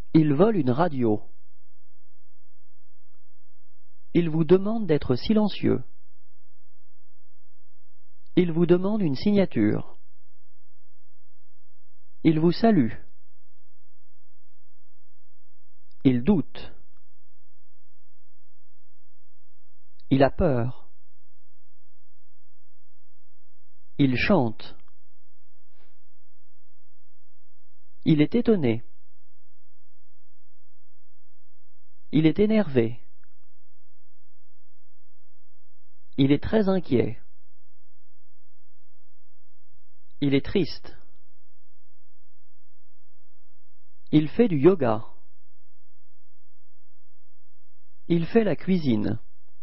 Il vole une radio. Il vous demande d'être silencieux. Il vous demande une signature. Il vous salue. Il doute. Il a peur. Il chante. Il est étonné. Il est énervé. Il est très inquiet. Il est triste. Il fait du yoga. Il fait la cuisine.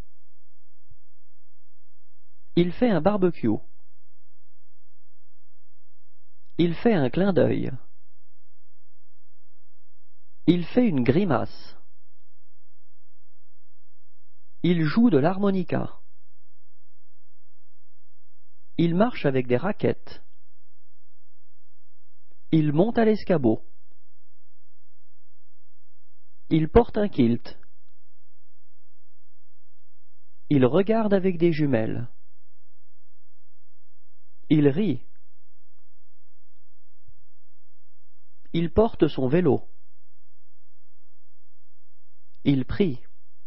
Il fait un barbecue. Il fait un clin d'œil. Il fait une grimace. Il joue de l'harmonica. Il marche avec des raquettes. Il monte à l'escabeau. Il porte un kilt. Il regarde avec des jumelles. Il rit. Il porte son vélo. Il prie.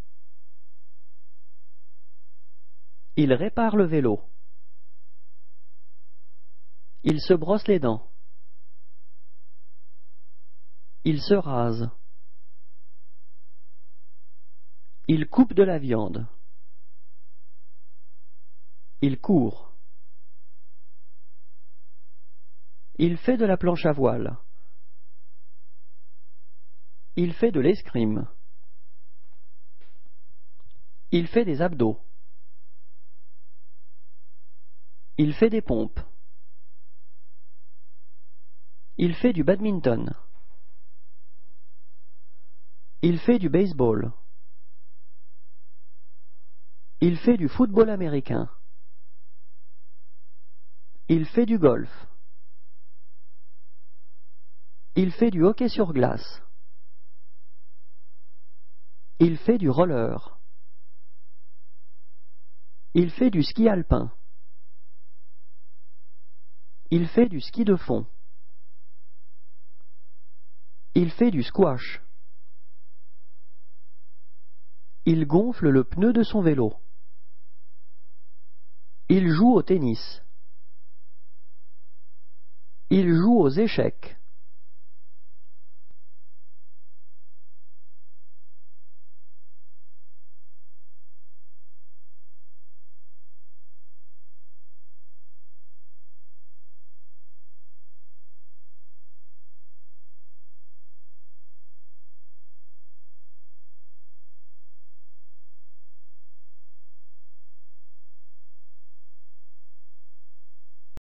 Il répare le vélo. Il se brosse les dents. Il se rase. Il coupe de la viande. Il court. Il fait de la planche à voile. Il fait de l'escrime. Il fait des abdos. Il fait des pompes. Il fait du badminton. Il fait du baseball. Il fait du football américain. Il fait du golf. Il fait du hockey sur glace. Il fait du roller. Il fait du ski alpin. Il fait du ski de fond. Il fait du squash. Il gonfle le pneu de son vélo. Il joue au tennis. Il joue aux échecs.